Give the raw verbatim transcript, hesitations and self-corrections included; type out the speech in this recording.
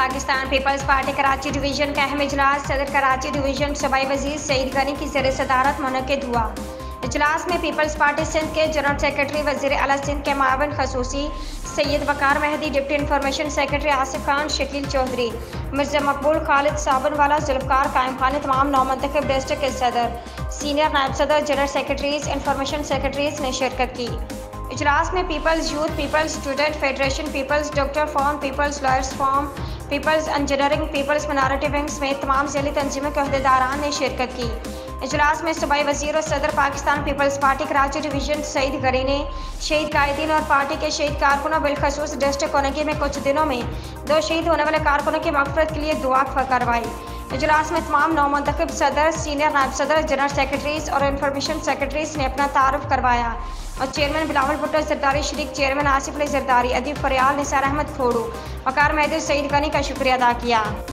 Pakistan Peoples Party Karachi division का अहम इजलास सदर कराची डिवीज़न सूबाई वजीर सईद गनी की ज़ेर सदारत मुनक़िद हुआ। इजलास में पीपल्स पार्टी सिंध के जनरल सेक्रेटरी वज़ीर आला सिंध के मावन खसूसी Syed Waqar Mehdi, deputy information secretary Asif Khan, Shakeel Chaudhry, Mirza Maqbool, Khalid साबनवाला, Zulfiqar, कायम खान, तमाम नौमंतखब डिस्ट्रिक्ट के सदर, सीनियर नायब सदर, जनरल सेक्रेटरीज, इंफॉर्मेशन सेक्रेटरीज ने शिरकत की। इजलास में Peoples Youth, Peoples Student Federation, Peoples Doctor Forum, Peoples Lawyers Forum, Peoples Engineering, Peoples Minority Wing समेत तमाम ज़िली तंजीमों के अहदेदारान ने शिरकत की। इजलास में सूबाई वज़ीर और सदर Pakistan Peoples Party Karachi division Saeed Ghani ने शहीद कायदीन और पार्टी के शहीद कारकुनों बिलखसूस डिस्ट्रिक्ट कोनगी में कुछ दिनों में दो शहीद होने वाले कारकुनों की मग़फ़िरत के लिए दुआ करवाई। इजलास में तमाम नौमंतखब सदर, सीनियर नायब सदर, जनरल सेक्रेटरीज और इंफॉर्मेशन सेक्रेटरीज ने अपना तारुफ करवाया और चेयरमैन बिलावल भुट्टो जरदारी, शरीक चेयरमैन आसिफ अली जरदारी, अदीब फरियाल, निसार अहमद खोड़ू, वकार मेहदी, सईद गनी का शुक्रिया अदा किया।